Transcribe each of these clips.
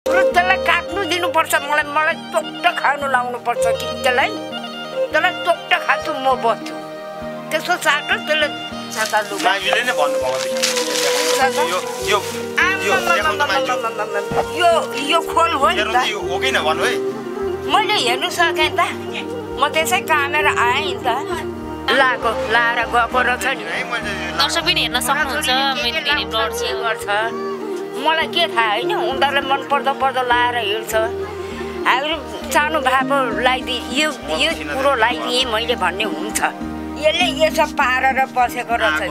त्यसलाई काट्नु दिनुपर्छ मलाई टोक्ट खानु लाउनुपर्छ कि त्यसलाई टोक्ट खान्छु म बस्छु त्यसको साटो त्यसलाई साता लुगा माइजूले नै भन्नुभएको यो खोल हो नि त हो कि न भन्नु है मैले हेर्नु सकेँ त म त्यसै कामेर आएँ नि त लाएर गएको रहेछ नि दर्शक पनि हेर्न सक्नुहुन्छ मेन्टेन गर्छ मलाई के थाहा होइन उनीहरूलाई मन पर्दो लाएर हिँड्छ हामीहरू सानो भापो लगाइदिए यो कुरो लगाइदिएँ मैले भन्ने हुन्छ यसले यसो पारेर बसेको रहेछ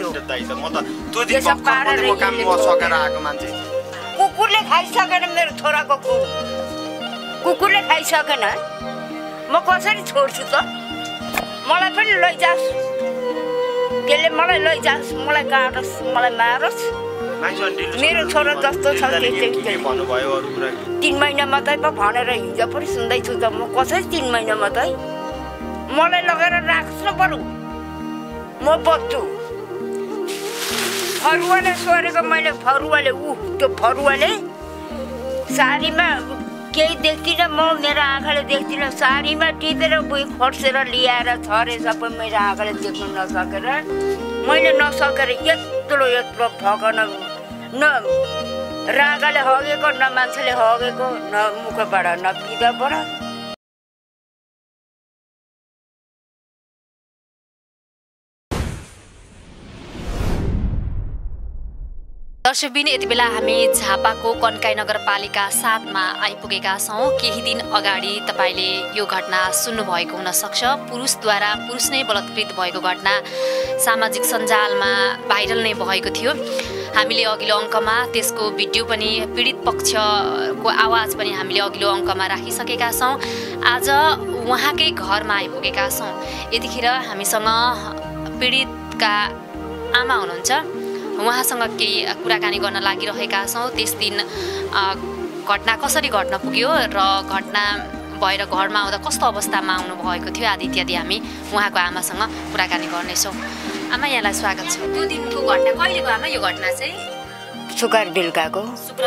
कुकुरले खाइसकेन मेरो छोराको कुकुरले खाइसकेन म कसरी छोड्छु त मलाई पनि लैजास् त्यसले मलाई लैजास् मलाई काटोस् मलाई मारोस् मेरो छोरा जस्तो छ 3 महिना मात्रै पो भनेर हिजो पनि सुन्दैछु त म कसरी 3 महिना मात्रै मलाई लगेर राख्छ न बरु म बच्छु फरुवाले सोरेको मैले फरुवाले त्यो फरुवाले सारीमा केही देख्दिनँ म मेरो आँखाले देख्दिनँ सारीमा टिपेर बुई खोर्सेर ल्याएर छरे सबै मेरो आँखाले देख्नु नसकेर मैले नसकेर यत्रो फकन न रागाले हगेको न मान्छेले हगेको न मुखबाट न पिँधबाट दर्शक बिन यति बेला हामी झापाको कन्काई नगरपालिका 7 मा आइपुगेका छौं। केही दिन अगाडि तपाईले यो घटना सुन्नु भएको हुन सक्छ। पुरुषद्वारा पुरुष नै बलात्कृत भएको घटना सामाजिक सञ्जालमा भाइरल नै भएको थियो। हामीले अघिल्लो अङ्कमा त्यसको भिडियो पनि पीडित पक्षको आवाज पनि हामीले अघिल्लो अङ्कमा राखिसकेका छौं। आज उहाँकै घरमा आइपुगेका छौं। यतिखेर हामीसँग पीडितका आमा हुनुहुन्छ। उहाँसँग केही कुराकानी गर्न लागिरहेका छौं। त्यस दिन घटना कसरी घट्न पुग्यो र घटना भएर घरमा आउँदा कस्तो अवस्थामा आउनु भएको थियो आदि इत्यादि हामी उहाँको आमासँग कुराकानी गर्नेछौँ। आमा यहाँलाई स्वागत छ। त्यो दिनको घटना कहिलेको आमा यो घटना चाहिँ? शुक्रबार बेलुकाको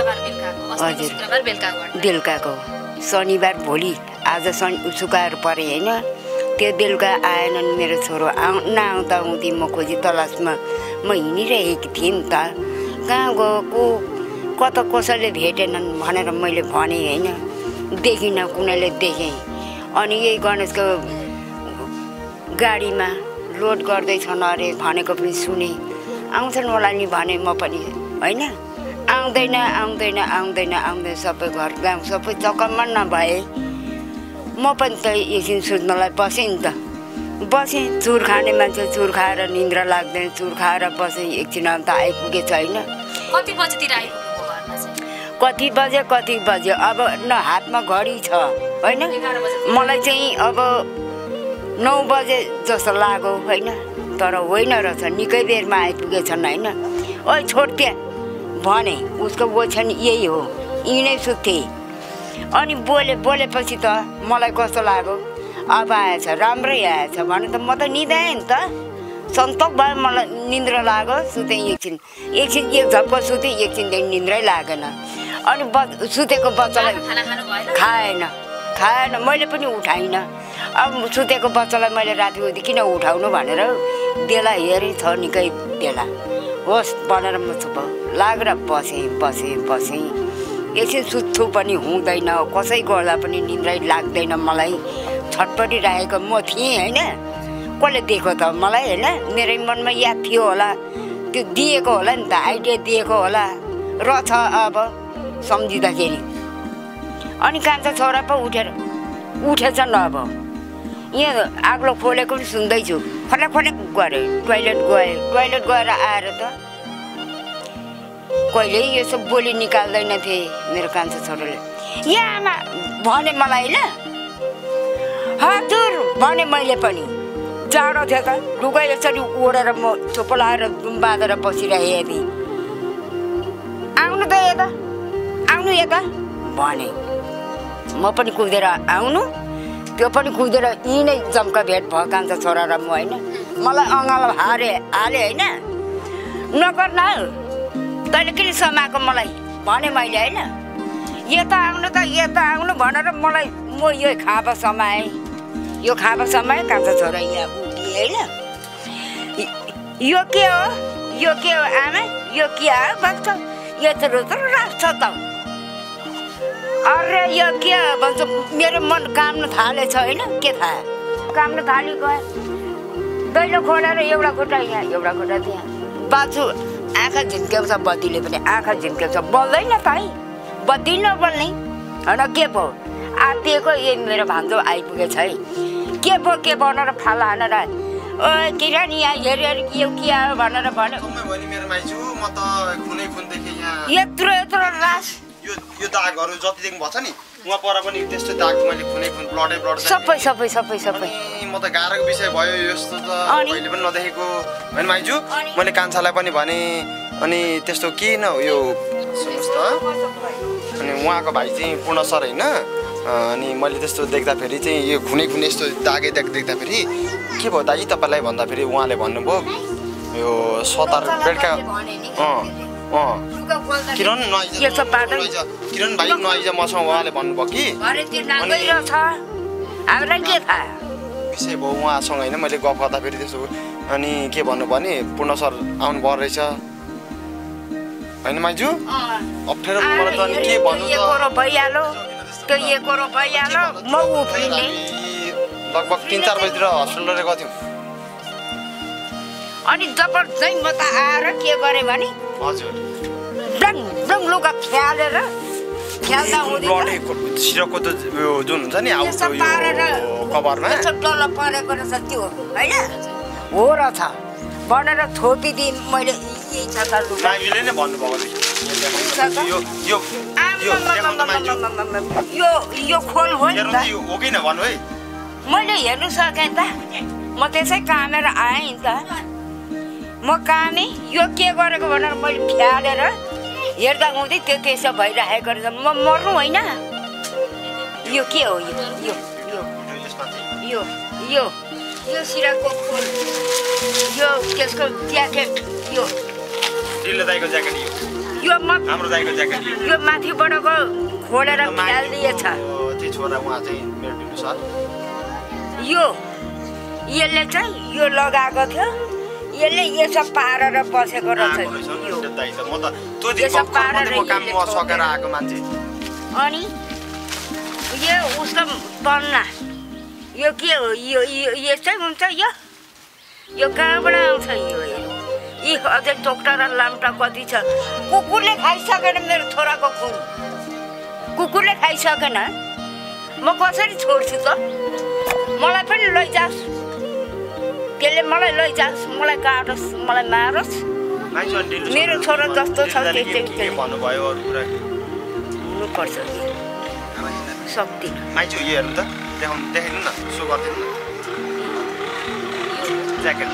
बेलुकाको शनिबार भोलि आज शुक्रबार परे होइन। त्यो बेलुका आएनन् मेरो छोरो नआउँदा आउँदै म खोजी तलासमा म हिँडिरहेकी थिएँ नि त। कहाँ गएको कता कसैले भेटेनन् भनेर मैले भने होइन। देखिनँ कुनैले देखेँ। अनि यही गणेशको गाडीमा लोड गर्दैछन् अरे भनेको पनि सुने। आउँछन् होला नि भने म पनि होइन। आउँदैन सबै घर गाउँ सबै चक्करमा नभए म पनि त एकछिन सुत्नलाई बसेँ नि त। बसेँ चुर खाने मान्छे चुर खाएर निन्द्रा लाग्दैन चुर खाएर बसेँ। एकछिन अन्त आइपुगेछ होइन। कति बजेतिर आइपुग्नु घरमा चाहिँ? कति बजे अब न हातमा घडी छ होइन। मलाई चाहिँ अब 9 बजे जस्तो लाग्यो होइन। तर होइन रहेछ निकै बेरमा आइपुगेछन् होइन। ओइ छोड्थे भने उसको ओछ्यान यही हो यिनै सुत्थे। अनि बोलेपछि त मलाई कस्तो लाग्यो अब आएछ राम्रै आएछ भने त म त निदाएँ नि त। सन्तोक भयो मलाई निन्द्रा लाग्यो सुतेँ एकछिन एक झप्को सुतेँ एकछिनदेखि निन्द्रै लागेन। अनि सुतेको बच्चालाई खाएन मैले पनि उठाइनँ। अब सुतेको बच्चालाई मैले राति किन उठाउनु भनेर बेला हेरेँ छ निकै बेला होस् भनेर म चुप लागेर बसेँ। एकछिन सुत्छु पनि हुँदैन कसै गर्दा पनि निन्द्रै लाग्दैन मलाई। छटपटी राखेको म थिएँ होइन। कसले दिएको त मलाई होइन। मेरै मनमा याद थियो होला त्यो दिएको होला नि त आइडिया दिएको होला रहेछ अब सम्झिँदाखेरि। अनि कान्छा छोरा पो उठेछन् अब यहाँ आग्लो खोलेको पनि सुन्दैछु। फटाक गरे टोइलेट गएर आएर त कहिले यसो बोली निकाल्दैन थिए मेरो कान्छा छोराले। यहाँ आमा भने मलाई होइन हजुर भने मैले पनि जाडो थियो त लुगा यसरी ओढेर म चोपो लाएर दुम बाँधेर बसिरहेको थिएँ। आउनु यता भने म पनि कुदेर आउनु त्यो पनि कुदेर यहीँ नै जम्का भेट भयो कान्छा छोरा र म होइन। मलाई अँगालो हाले होइन नगर्न तैँले किन समाएको मलाई भने मैले होइन। यता आउनु भनेर मलाई म यो खापा समाएँ यो खापा समाएँ कान्छा छोरा यहाँ उठिए होइन यो के हो आमा यो के हो भन्छ यत्रो राख्छ त अरे यो के भन्छ मेरो मन काम्न थालेछ होइन के थाहा काम्न थाली गयो दैलो खोलेर एउटा खुट्टा यहाँ एउटा खुट्टा त्यहाँ बाछु आँखा झिम्क्याउँछ बत्तीले पनि आँखा झिम्क्याउँछ बोल्दैन त है बत्ती नबोल्ने होइन के पो आत्तिएको ए मेरो भान्जो आइपुगेछ है के पो के भनेर फाला हानेर ओ किरण यहाँ हेरेर यो के आयो भनेर भन्यो यत्रो रास यो दागहरू जतिदेखि भन्छ नि उहाँ पर पनि त्यस्तो दाग मैले खुनै खुन ब्लडै सबै म त गाह्रोको विषय भयो यस्तो त मैले पनि नदेखेको होइन माइजू मैले कान्छालाई पनि भने अनि त्यस्तो किन यो सुन्नुहोस् त अनि उहाँको भाइ चाहिँ पूर्ण सर होइन अनि मैले त्यस्तो देख्दाखेरि चाहिँ यो खुनै यस्तो दागे देख्दाखेरि के भयो दाइ तपाईँलाई भन्दाखेरि उहाँले भन्नुभयो यो 17 बेलुका किरण भाइ नआइज मसँग उहाँले भन्नुभयो कि विषय भयो उहाँसँग होइन मैले गफ गर्दाखेरि त्यस्तो अनि के भन्नु भने पूर्ण सर आउनु पर्यो रहेछ होइन माइजू अप्ठ्यारो मलाई त अनि के भन्नु लगभग 3-4 बजीतिर हस्पिटल गएको थियौँ अनि जबरजस्ती म त आएर के गरेँ भने हजुर ब्लङ लुगा फ्यालेर फ्याल्दा सिरकको त जुन हुन्छ नि अब कभरमा डल्लो परेको रहेछ त्यो होइन हो रहेछ भनेर थोपिदिएँ मैले यही छ त लुगा नै भन्नुभएको यो खोल हो नि त हो कि भन्नु है मैले हेर्नु सकेँ त म त्यसै कामेर आएँ नि त म कामेँ यो के गरेको भनेर मैले फ्यालेर हेर्दा हुँदै त्यो त्यसो भइरहेको रहेछ म मर्नु होइन यो के हो यो सिराको खोल यो त्यसको ज्याकेट यो यो माथिबाट खोलेर फ्यालिदिएछ यो यसले चाहिँ यो लगाएको थियो यसले यसो पारेर बसेको रहेछ अनि यो उसको पन्ना यो के हो यो यस्तै हुन्छ यो कहाँबाट आउँछ यी अझै टोक्टा र लाम्टा कति छ कुकुरले खाइसकेन मेरो छोराको खुन कुकुरले खाइसकेन म कसरी छोड्छु त मलाई पनि लैजाओस् त्यसले मलाई लैजाओस् मलाई काटोस् मलाई मारोस् मेरो छोरा जस्तो छ त्यस्तै हुनुपर्छ सक्दिनँ माइजू यो हेर्नु त देखाइदिनु न सो गरिदिनु न ज्याकेट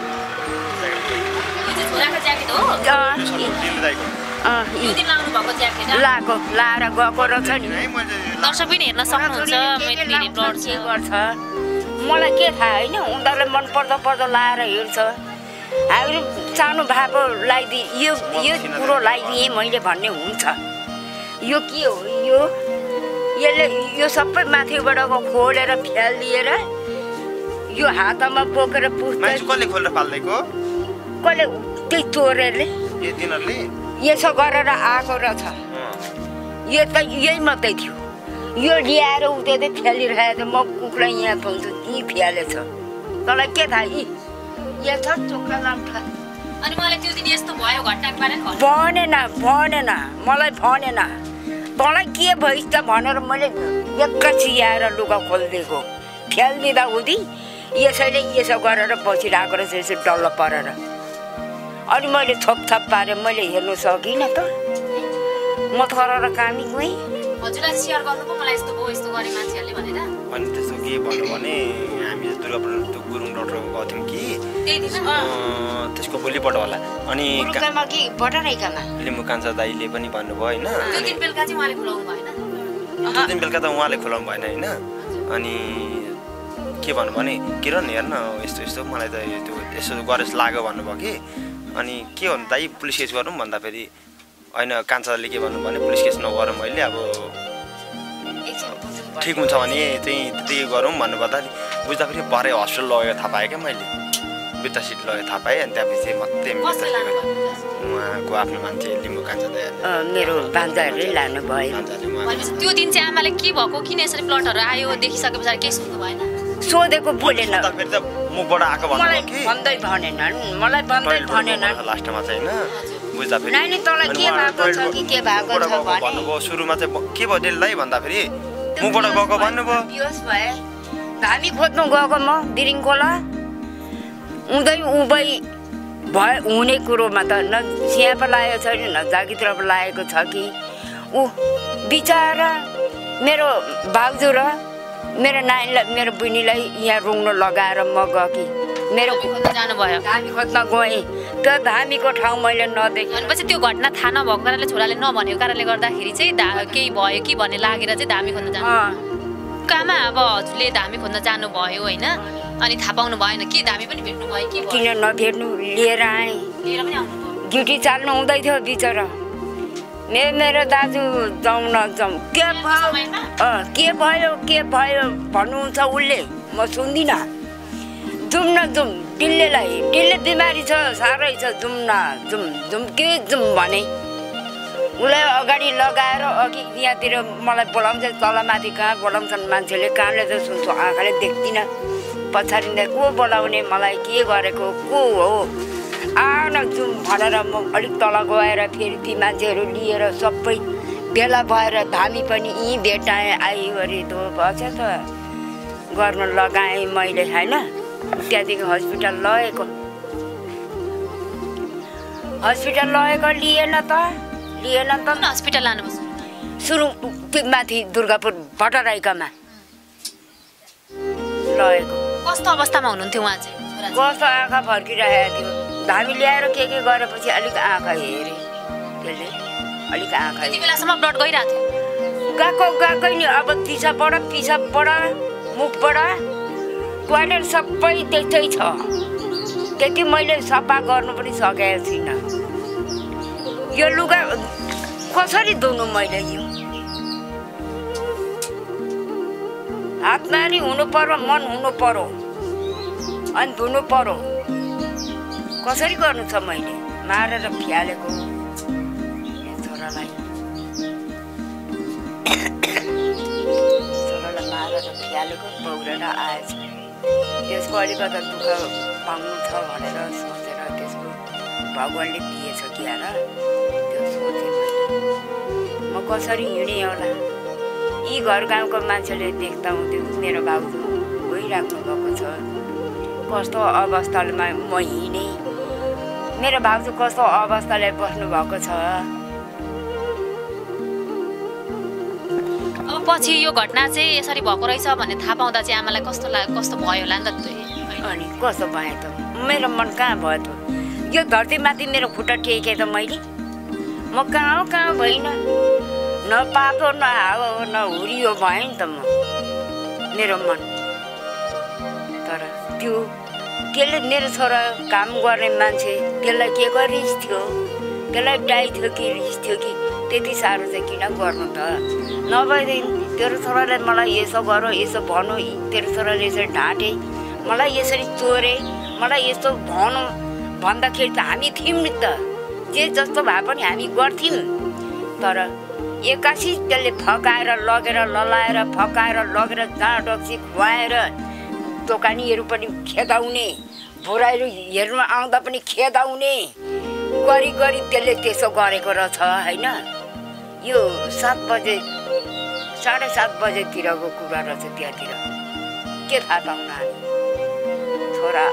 लाएर गएको रहेछ नि दर्शक पनि हेर्न सक्नुहुन्छ गर्छ मलाई के थाहा होइन उनीहरूले मन पर्दो लाएर हिँड्छ हामी सानो भाको लगाइदिए यो कुरो लगाइदिएँ मैले भन्ने हुन्छ यो के हो यसले यो सबै माथिबाट खोलेर फ्यालिदिएर यो हातमा बोकेर कसले खोलेर फाल्दैको कसले त्यही चोरेरले यसो गरेर आएको रहेछ यो त यही मात्रै थियो यो ल्याएर उतै फ्यालिरहेको थियो म कुखुरा यहाँ पाउँछु यहीँ फ्यालेछ तँलाई के थाहा यी यहाँ छ चोक्रा लाम्ठा अनि मलाई त्यो दिन यस्तो भयो घटनाको बारेमा भनेन मलाई भनेन तँलाई के भइस् त भनेर मैले एक्कासी आएर लुगा खोलिदिएको फ्यालिदिँदा हुँदी यसैले यसो गरेर बसिरहेको रहेछ यसो डल्लो परेर अनि मैले छोपछाप पारेँ मैले हेर्नु सकिनँ त म थरेर कामी गएँ हजुरलाई सेयर गर्नु पो मलाई यस्तो भयो यस्तो गरे मान्छेहरूले भनेर अनि त्यस्तो के भन्नु भने हामी दुर्गा गुरुङ डाक्टरको गएको थियौँ कि त्यसको भोलिपल्ट होला अनि लिम्बू कान्छा दाइले पनि भन्नुभयो होइन त्यो दिन बेलुका चाहिँ उहाँले खुलाउनु भएन त्यो दिन बेलुका त उहाँले खुलाउनु भएन होइन अनि के भन्नु भने किरण हेर्न यस्तो मलाई त त्यो यसो गरेर लाग्यो भन्नुभयो कि अनि के भन्नु दाइ पुलिस केस गरौँ भन्दाखेरि होइन कान्छाले के भन्नु भने पुलिस केस नगरौँ मैले अब ठिक हुन्छ भने चाहिँ त्यति गरौँ भन्नुपर्दा बुझ्दा फेरि भरे हस्पिटल लगेको थाहा पाएँ क्या मैले बिटा सिट लगेको थाहा पाएँ अनि त्यहाँपछि मात्रै उहाँको आफ्नो मान्छे लिम्बू कान्छा मेरो बान्जाहरूले लानु भयो त्यो दिन चाहिँ आमाले के भएको किन यसरी प्लटहरू आयो देखिसके पछाडि केही सुन्नु भएन सोधेको बोलेन फेरि त मुखबाट आएको भन्दै भनेनन् मलाई भन्दै भनेनन् लास्टमा चाहिँ होइन बुझ्दा फेरि नानी तँलाई के भएको छ कि के भएको छ भन्नुभयो सुरुमा चाहिँ के भयो डेललाई भन्दा फेरि मुखबाट गएको भन्नुभयो बिहोस भए धामी खोज्नु गएको म दिरिङ खोला उदै उबै भए हुने कुरोमा त न चिया पो लागेको छैन न जागितिर पो लागेको छ कि ऊ बिचारा मेरो भाउजू र मेरो नानीलाई मेरो बहिनीलाई यहाँ रुङ्नु लगाएर म गएँ मेरो जानुभयो धामी खोज्न गएँ त्यो धामीको ठाउँ मैले नदेखेँ भनेपछि त्यो घटना थाहा नभएको कारणले छोराले नभनेको कारणले गर्दाखेरि चाहिँ केही भयो कि भन्ने लागेर चाहिँ धामी खोज्न जानु कहाँमा अब हजुरले धामी खोज्न जानुभयो होइन अनि थाहा पाउनु भएन के धामी पनि भेट्नु भयो कि किन नभेट्नु लिएर आएँ लिएर पनि आउनुभयो ड्युटी चाल्नु हुँदै थियो बिचरा मेरो दाजु जाउँ नजाउँ के भयो भन्नुहुन्छ उसले म सुन्दिनँ जाउँ न जाउँ डिल्ले बिमारी छ साह्रै छ जाउँ न जाउँ के जाउँ भने उसलाई अगाडि लगाएर अघि यहाँतिर मलाई बोलाउँछ तलमाथि कहाँ बोलाउँछन् मान्छेले कानले त सुन्छु आँखाले देख्दिनँ पछाडि को बोलाउने मलाई के गरेको को हो आउन जाउँ भनेर म अलिक तल गएर फेरि ती मान्छेहरू लिएर सबै भेला भएर धामी पनि यहीँ भेटाएँ आइवरी धो भएछ त गर्न लगाएँ मैले होइन त्यहाँदेखि हस्पिटल लगेको लिएन त हस्पिटल लानु सुरु माथि दुर्गापुर भट्टराईकामा लगेको कस्तो अवस्थामा हुनुहुन्थ्यो उहाँ चाहिँ कस्तो आँखा फर्किरहेको थियो धामी ल्याएर के गरेपछि अलिक आँखा हेरेँ त्यसले अलिक आँखा त्यति बेलासम्म ब्लड गइरहेको थियो गएकै नि अब पिसाबबाट मुखबाट टोइलेट सबै त्यस्तै छ त्यति मैले सफा गर्नु पनि सकेको छुइनँ यो लुगा कसरी धुनु मैले यो हातमा नि हुनु पर्यो मन हुनु पर्यो अनि धुनु पर्यो कसरी गर्नु छ मैले मारेर फ्यालेको छोरालाई मारेर फ्यालेको पौडेर आएछ त्यसको अलिकति दुःख पाउनु छ भनेर सोचेर त्यसको भगवान्ले दिएछ कि र त्यो सोचेँ म कसरी हिँडेँ होला यी घर गाउँको मान्छेले देख्दा हुन्थ्यो मेरो भाउजू गइराख्नु भएको छ कस्तो अवस्थामा म हिँडेँ मेरो भाउजू कस्तो अवस्थाले बस्नु भएको छ अब पछि यो घटना चाहिँ यसरी भएको रहेछ भन्ने थाहा पाउँदा चाहिँ आमालाई कस्तो भयो होला नि त अनि कस्तो भयो त मेरो मन कहाँ भयो त यो धरतीमाथि मेरो खुट्टा टेकेँ त मैले म कहाँ भइनँ न पातो न हावा हो न हुरियो भयो नि त म मेरो मन तर त्यसले मेरो छोरा काम गर्ने मान्छे त्यसलाई के को रिस थियो त्यसलाई डाइ थियो कि रिस थियो कि त्यति साह्रो चाहिँ किन गर्नु त नभएदेखि तेरो छोराले मलाई यसो गर यसो भनौँ तेरो छोराले यसरी ढाँटे मलाई यसरी चोरे मलाई यस्तो भनौँ भन्दाखेरि त हामी थियौँ नि त जे जस्तो भए पनि हामी गर्थ्यौँ तर एक्कासी त्यसले फकाएर लगेर ललाएर फकाएर लगेर जाँड डक्सी खुवाएर दोकानीहरू पनि खेदाउने भोराइहरू हेर्नु आउँदा पनि खेदाउने गरी त्यसले त्यसो गरेको रहेछ होइन यो 7 बजे 7:30 बजेतिरको कुरा रहेछ त्यहाँतिर के थाहा पाउन हामी छोरा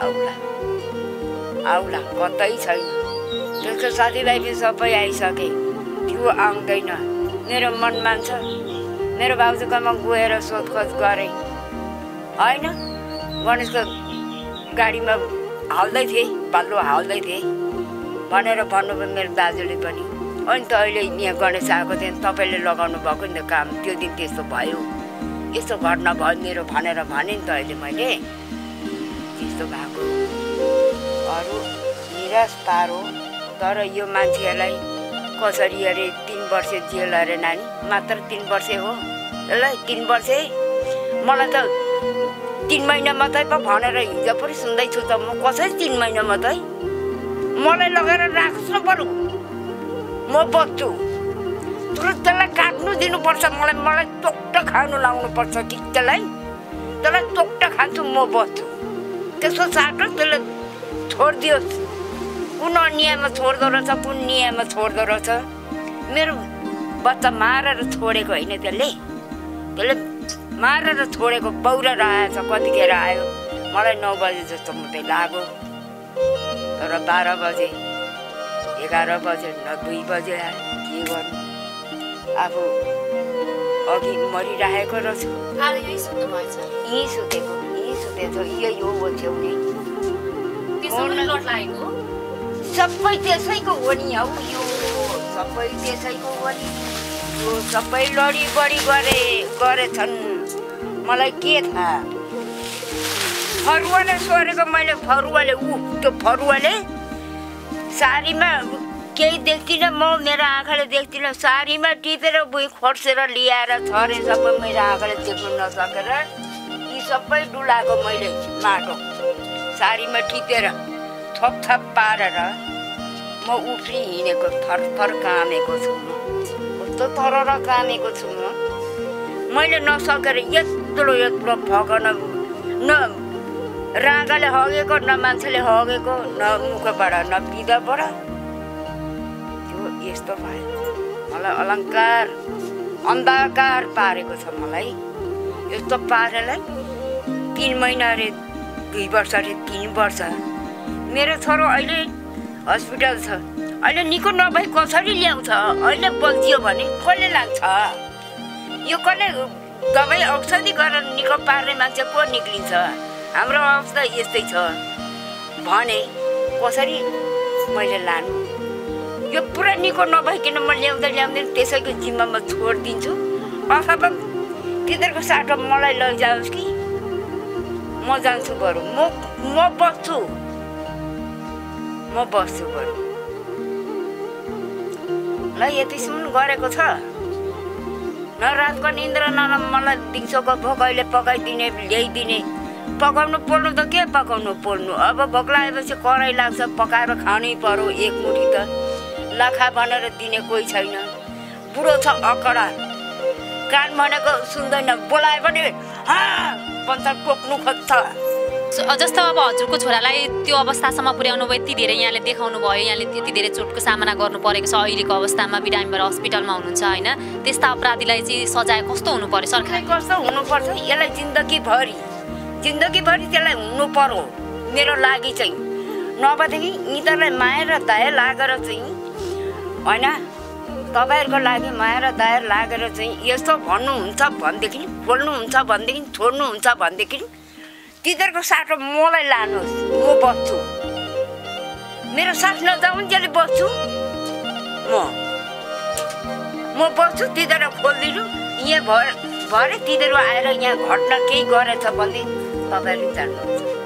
आउला कतै छैन त्यसको साथीभाइ पनि सबै आइसके त्यो आउँदैन मेरो मन मान्छ मेरो भाउजूकोमा गएर सोधखोज गरेँ होइन गणेशको गाडीमा हाल्दै थिएँ बाल्लो हाल्दै थिएँ भनेर भन्नुभयो मेरो दाजुले पनि अनि त अहिले यहाँ गणेश आएको थियो तपाईँले लगाउनु भएको नि त काम त्यो दिन त्यस्तो भयो यस्तो घटना भयो मेरो भनेर भने नि त अहिले मैले त्यस्तो भएको अरू निराश पारो तर यो मान्छेहरूलाई कसरी अरे 3 वर्ष जेल अरे नानी मात्र 3 वर्ष हो ल 3 वर्ष मलाई त 3 महिना मात्रै पो भनेर हिजो पनि सुन्दैछु त म कसरी 3 महिना मात्रै मलाई लगेर राख्छ न बरु म बच्छु तर त्यसलाई काट्नु दिनुपर्छ मलाई टोक्ट खानु लाउनु पर्छ कि त्यसलाई टोक्ट खान्छु म बच्छु त्यसको साटो त्यसले छोडिदियोस् कुन अन्यायमा छोड्दो रहेछ कुन न्यायमा छोड्दो रहेछ मेरो बच्चा मारेर छोडेको होइन त्यसले मारेर छोडेको बौरा रहेछ कतिखेर आयो मलाई 9 बजे जस्तो मात्रै लाग्यो तर 12 बजे 11 बजे 2 बजे आयो के गर्नु आफू अघि मरिरहेको रहेछ यही सुतेको यही हो ओछ्याउने सबै त्यसैको हो नि हौ यो सबै त्यसैको हो नि यो सबै लडी बढी गरेछन् मलाई के थाहा फरुवाले सोरेको मैले फरुवाले त्यो फरुवाले सारीमा केही देख्दिनँ म मेरो आँखाले देख्दिनँ सारीमा टिपेर भुइँ खोर्सेर ल्याएर छरे सबै मेरो आँखाले देख्नु नसकेर यी सबै डुलाएको मैले माटो सारीमा टिपेर थपथप पारेर म उफ्री हिँडेको थरथर कामेको छु कस्तो थरर कामेको छु मैले नसकेर यत्रो भगन न रागाले हगेको न मान्छेले हगेको न मुखबाट न पिँधबाट त्यो यस्तो भयो मलाई अलङ्कार अन्धकार पारेको छ मलाई यस्तो पारेलाई 3 महिना अरे 2 वर्ष अरे 3 वर्ष मेरो छोरो अहिले हस्पिटल छ अहिले निको नभई कसरी ल्याउँछ अहिले बल्झियो भने कसले लाग्छ यो कसले दबाई औषधि गरेर निको पार्ने मान्छे को निक्लिन्छ हाम्रो अवस्था यस्तै छ भने कसरी मैले लानु यो पुरा निको नभइकन म ल्याउँदै त्यसैको जिम्मामा छोडिदिन्छु अथवा तिनीहरूको साटो मलाई लैजाओस् कि म जान्छु बरु म बस्छु बरु ल यतिसम्म गरेको छ न रातको निन्द्रा न मलाई दिउँसोको भोक अहिले पकाइदिने ल्याइदिने पकाउनु पर्नु त के पकाउनु पर्नु अब भोक लागेपछि कराई लाग्छ पकाएर खानै पर्यो एक मुठी त लाखा भनेर दिने कोही छैन बुढो छ अकडा कान भनेको सुन्दैन बोलायो भने भन्छ टोक्नु खोज्छ जस्तो अब हजुरको छोरालाई त्यो अवस्थासम्म पुर्याउनु भयो यति धेरै यहाँले देखाउनु भयो यहाँले त्यति धेरै चोटको सामना गर्नु परेको छ अहिलेको अवस्थामा बिरामीबाट हस्पिटलमा हुनुहुन्छ होइन त्यस्ता अपराधीलाई चाहिँ सजाय कस्तो हुनु पर्यो सरकारले कस्तो हुनुपर्छ यसलाई जिन्दगीभरि त्यसलाई हुनु पर्यो मेरो लागि चाहिँ नभएदेखि यिनीहरूलाई माया र दया लागेर चाहिँ होइन तपाईँहरूको लागि माया र दया लागेर चाहिँ यस्तो भन्नुहुन्छ भनेदेखि बोल्नुहुन्छ भनेदेखि छोड्नुहुन्छ भनेदेखि तिनीहरूको साटो मलाई लानुहोस् म बस्छु मेरो साथ नजाउन्जेली बस्छु म बस्छु तिनीहरू खोलिदिनु यहाँ भरे तिनीहरू आएर यहाँ घटना केही गरेछ भनेदेखि तपाईँहरू जान्नुहुन्छ